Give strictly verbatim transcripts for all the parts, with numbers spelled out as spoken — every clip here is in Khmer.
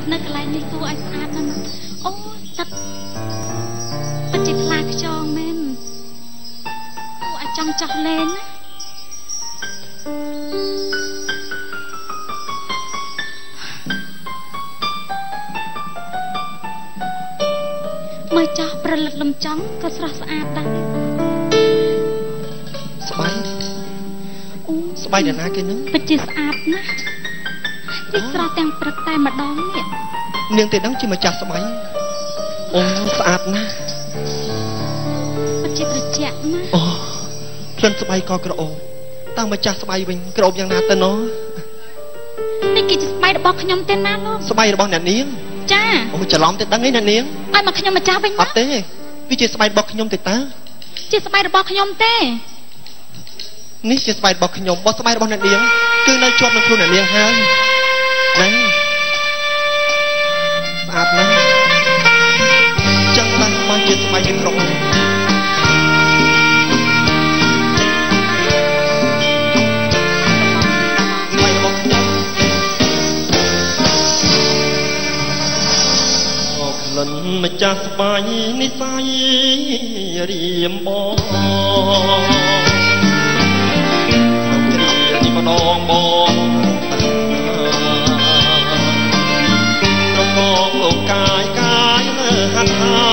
បនៅកន្លែងនេះគួរឲ្យស្អាតណាស់អូទឹកពិតជាថ្លាខ្យងមែនគួរឲ្យចង់ចោះលេងណាមើលចោះប្រលឹកលំចង់ក៏ស្រស់ស្អាតដែរស្បែកអូស្បែកអ្នកណាគេនឹងពិតជាស្អាតណាស់វាស្រស់ទាំងព្រឹកតែម្ដងនេះនាងទេដឹងជាម្ចាស់ស្បែកអូស្អាតណាស់ពិតជាត្រជាក់ណាស់អូក្លិនស្បែកក៏ក្រអូបតាំងម្ចាស់ស្បែកវិញក្រអូបយ៉ាងណាទៅណោះនេះគឺជាស្បែករបស់ខ្ញុំទេណាលោកស្បែករបស់អ្នកនាងចាអូច្រឡំទេដឹងឯអ្នកនាងឲ្យមកខ្ញុំម្ចាស់វិញអត់ទេវាជាស្បែករបស់ខ្ញុំទេតាជាស្បែករបស់ខ្ញុំទេនេះជាស្បែករបស់ខ្ញុំបោះស្បែករបស់អ្នកនាងគឺនៅជាប់នឹងខ្លួនអ្នកនាងហើយណាស្អាតណាស់ចឹងបានបានជាស្បែកវាក្រអូបម្ចាស់ស្បែកនិស័យរៀមបងគ្រានេះម្ដងបងប្រកងលោកកាយកាយលើហាត់ហា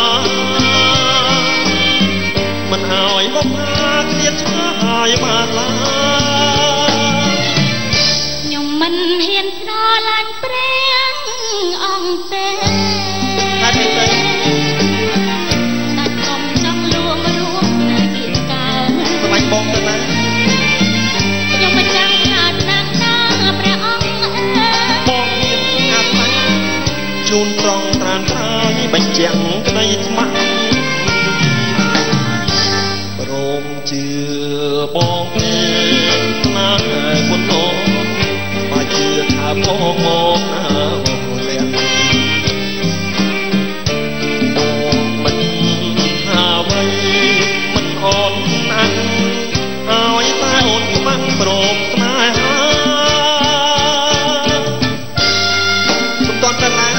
មិនឲ្យបំហាគ្រាឆ្ងាយបានឡើយខ្ញុំមិនហ៊ានស្រឡាញ់ព្រះអង្គទេហើយមិនទេតែកុំចង់លួងរួមនៅពីកាលស្បែកបងទៅណាខ្ញុំមិនចង់ខ្លាចណាស់ណាព្រះអង្គបងមានអាស្បែកជូនត្រង់ត្រានត្រាយបញ្ជាក់ក្តីស្ម័គ្រព្រមជឿបងទេណាគុណអូនបើជឿថាបងមកណាព្រមស្នេហាសំតន់ទៅណា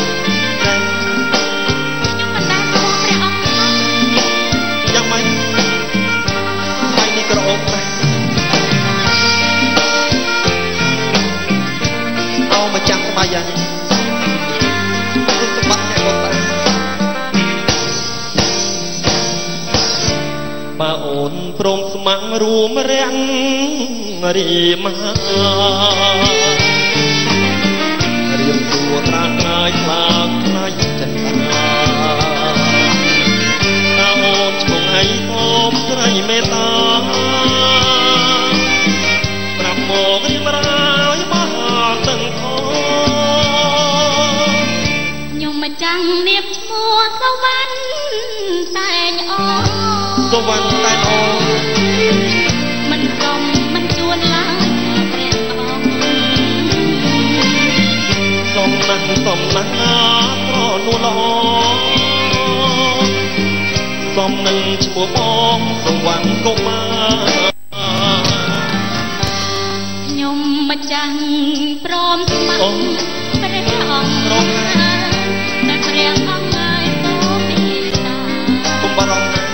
ខ្ញុំមិនដែលព្រមព្រះអង្គយ៉ាងម៉េចស្បែកនេះក្រអូបណាស់អោម្ចាស់ស្បែកយ៉ាងនេះគុំសម្បត្តិអ្នកបងតាបើអូនព្រមស្ម័គ្ររួមរាំងរីមហារៀមទួត្រាខ្លាយខ្លាចខ្លាយចិត្តណាអូនឈ្មោះអីអូនស្រីមេត្តាប្រាប់មកឲ្យម្រាយមកទាំងខខ្ញុំមិនចាំងនាមឈ្មោះសវណ្ណតែងអូសវណ្ណតែងអូមិនក្រុមមិនជួនឡើយព្រះអង្គសុំណាស់សុំណាស់ត្រនួលល្អសុំនឹងឈ្មោះបងសវណ្ណកុមារខ្ញុំមិនចាំងព្រមស្ម័គ្រព្រះអង្គព្រមតែព្រះអង្គហើយសូមមេត្តាកុំបារម្ភ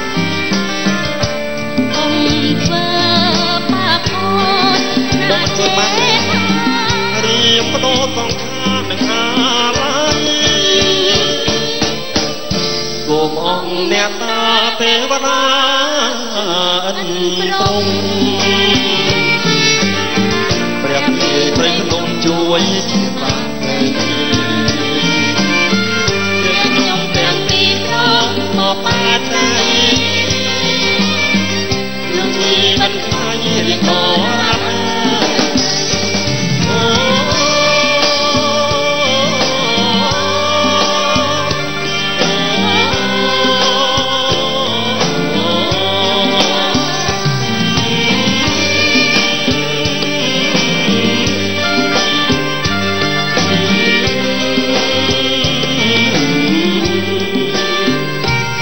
បងធ្វើបានរៀបបដូរសង្ខារនឹងអាឡ័យគុំអង្គអ្នកតាទេវតាអិនព្រំព្រះជាព្រៃភ្នំជួយជាបាក់ខ្ញុំទាំងពីរត្រង់មកបាទថ្ងៃនឹងជីវិតខ្លាយរៀងក៏រ៉ាប់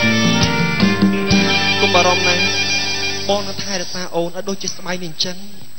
បារម្ភណាស់បងនឹងថែរក្សាអូនឲ្យដូចជាស្បែកនេះអញ្ចឹង